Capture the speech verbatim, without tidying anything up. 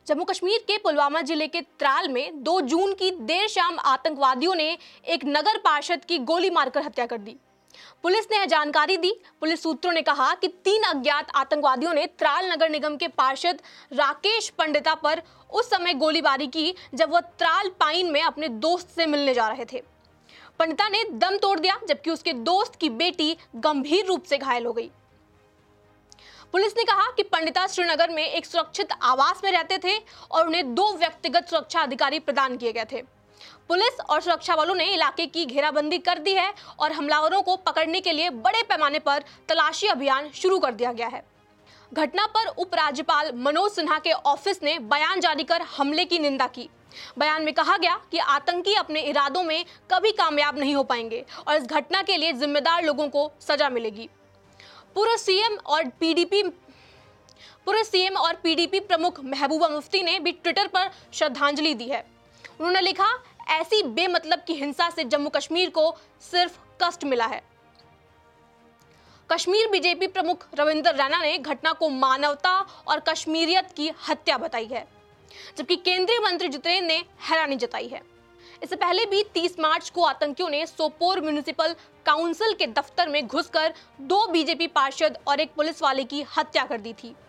जम्मू कश्मीर के पुलवामा जिले के त्राल में दो जून की देर शाम आतंकवादियों ने एक नगर पार्षद की गोली मारकर हत्या कर दी। पुलिस ने यह जानकारी दी। पुलिस सूत्रों ने कहा कि तीन अज्ञात आतंकवादियों ने त्राल नगर निगम के पार्षद राकेश पंडिता पर उस समय गोलीबारी की जब वह त्राल पाइन में अपने दोस्त से मिलने जा रहे थे। पंडिता ने दम तोड़ दिया जबकि उसके दोस्त की बेटी गंभीर रूप से घायल हो गई। पुलिस ने कहा कि पंडिता श्रीनगर में एक सुरक्षित आवास में रहते थे और उन्हें दो व्यक्तिगत सुरक्षा अधिकारी प्रदान किए गए थे। पुलिस और सुरक्षा बलों ने इलाके की घेराबंदी कर दी है और हमलावरों को पकड़ने के लिए बड़े पैमाने पर तलाशी अभियान शुरू कर दिया गया है। घटना पर उपराज्यपाल मनोज सिन्हा के ऑफिस ने बयान जारी कर हमले की निंदा की। बयान में कहा गया कि आतंकी अपने इरादों में कभी कामयाब नहीं हो पाएंगे और इस घटना के लिए जिम्मेदार लोगों को सजा मिलेगी। पूर्व सीएम और पीडीपी पूर्व सीएम और पीडीपी प्रमुख महबूबा मुफ्ती ने भी ट्विटर पर श्रद्धांजलि दी है। उन्होंने लिखा, ऐसी बेमतलब की हिंसा से जम्मू कश्मीर को सिर्फ कष्ट मिला है। कश्मीर बीजेपी प्रमुख रविंदर रैना ने घटना को मानवता और कश्मीरियत की हत्या बताई है, जबकि केंद्रीय मंत्री जितेंद्र ने हैरानी जताई है। इससे पहले भी तीस मार्च को आतंकियों ने सोपोर म्युनिसिपल काउंसिल के दफ्तर में घुसकर दो बीजेपी पार्षद और एक पुलिस वाले की हत्या कर दी थी।